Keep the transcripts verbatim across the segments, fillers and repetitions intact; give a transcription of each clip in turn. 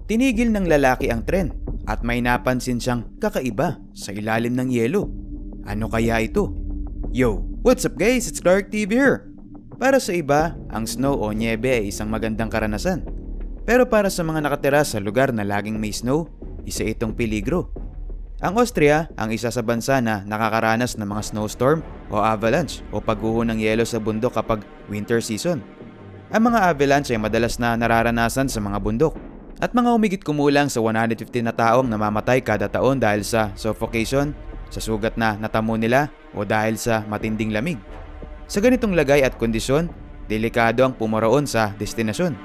Tinigil ng lalaki ang tren at may napansin siyang kakaiba sa ilalim ng yelo. Ano kaya ito? Yo, what's up guys? It's Clark T V here. Para sa iba, ang snow o niebe ay isang magandang karanasan. Pero para sa mga nakatira sa lugar na laging may snow, isa itong peligro. Ang Austria ang isa sa bansa na nakakaranas ng mga snowstorm o avalanche o pagguho ng yelo sa bundok kapag winter season. Ang mga avalanche ay madalas na nararanasan sa mga bundok at mga humigit kumulang sa one hundred fifty na taong namamatay kada taon dahil sa suffocation, sa sugat na natamo nila o dahil sa matinding lamig. Sa ganitong lagay at kondisyon, delikado ang pumaraon sa destinasyon.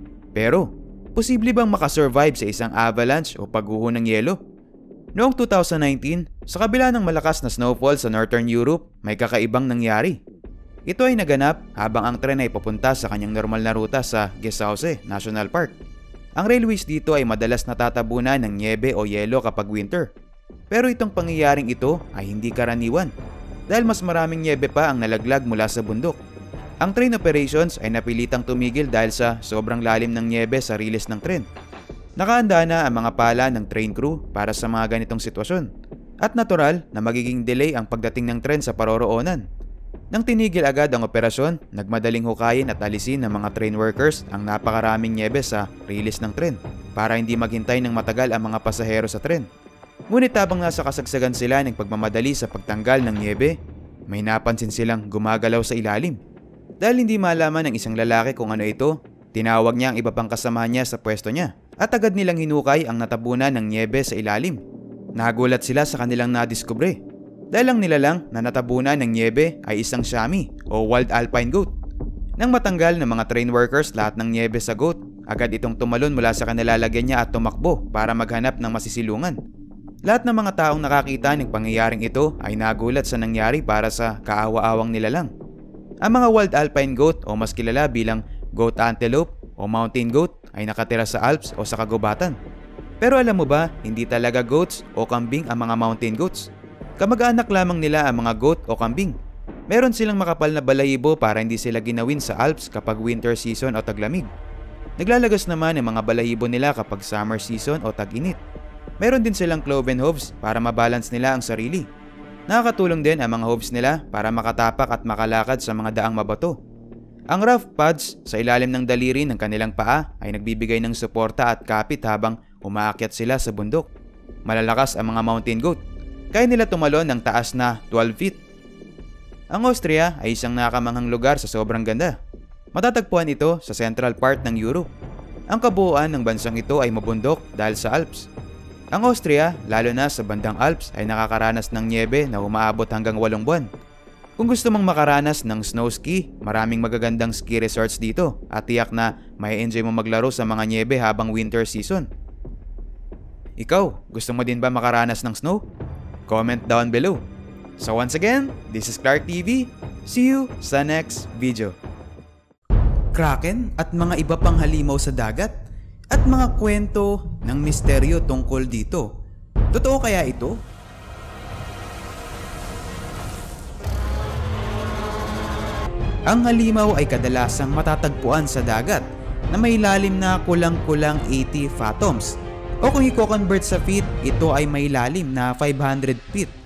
Pero, posible bang makasurvive sa isang avalanche o pagguho ng yelo? Noong two thousand nineteen, sa kabila ng malakas na snowfall sa Northern Europe, may kakaibang nangyari. Ito ay naganap habang ang tren ay papunta sa kanyang normal na ruta sa Gesause National Park. Ang railways dito ay madalas natatabunan ng niebe o yelo kapag winter. Pero itong pangyayaring ito ay hindi karaniwan dahil mas maraming niebe pa ang nalaglag mula sa bundok. Ang train operations ay napilitang tumigil dahil sa sobrang lalim ng niebe sa riles ng tren. Nakahanda na ang mga pala ng train crew para sa mga ganitong sitwasyon at natural na magiging delay ang pagdating ng tren sa paroroonan. Nang tinigil agad ang operasyon, nagmadaling hukayin at alisin ng mga train workers ang napakaraming niebe sa riles ng tren para hindi maghintay ng matagal ang mga pasahero sa tren. Ngunit habang nasa kasagsagan sila ng pagmamadali sa pagtanggal ng niebe, may napansin silang gumagalaw sa ilalim. Dahil hindi malaman ng isang lalaki kung ano ito, tinawag niya ang iba pang kasamahan niya sa pwesto niya at agad nilang hinukay ang natabunan ng niebe sa ilalim. Nagulat sila sa kanilang nadiskubre dahil ang nilalang na natabunan ng niebe ay isang Shami o wild alpine goat. Nang matanggal ng mga train workers lahat ng niebe sa goat, agad itong tumalon mula sa kanilalagyan niya at tumakbo para maghanap ng masisilungan. Lahat ng mga taong nakakita ng pangyayaring ito ay nagulat sa nangyari para sa kaawa-awang nilalang. Ang mga wild alpine goat o mas kilala bilang goat antelope o mountain goat ay nakatira sa Alps o sa kagubatan. Pero alam mo ba, hindi talaga goats o kambing ang mga mountain goats. Kamag-anak lamang nila ang mga goat o kambing. Meron silang makapal na balahibo para hindi sila ginawin sa Alps kapag winter season o taglamig. Naglalagas naman ang mga balahibo nila kapag summer season o tag-init. Meron din silang cloven hooves para mabalance nila ang sarili. Nakakatulong din ang mga hooves nila para makatapak at makalakad sa mga daang mabato. Ang rough pads sa ilalim ng daliri ng kanilang paa ay nagbibigay ng suporta at kapit habang umaakyat sila sa bundok. Malalakas ang mga mountain goat. Kaya nila tumalon ng taas na twelve feet. Ang Austria ay isang nakamanghang lugar sa sobrang ganda. Matatagpuan ito sa central part ng Europe. Ang kabuuan ng bansang ito ay mabundok dahil sa Alps. Ang Austria, lalo na sa bandang Alps, ay nakakaranas ng niebe na umaabot hanggang walong buwan. Kung gusto mong makaranas ng snow ski, maraming magagandang ski resorts dito at tiyak na may enjoy mo maglaro sa mga niebe habang winter season. Ikaw, gusto mo din ba makaranas ng snow? Comment down below. So once again, this is Clark T V. See you sa next video. Kraken at mga iba pang halimaw sa dagat at mga kwento ng misteryo tungkol dito. Totoo kaya ito? Ang halimaw ay kadalasang matatagpuan sa dagat na may lalim na kulang-kulang eighty fathoms o kung i-convert sa feet, ito ay may lalim na five hundred feet.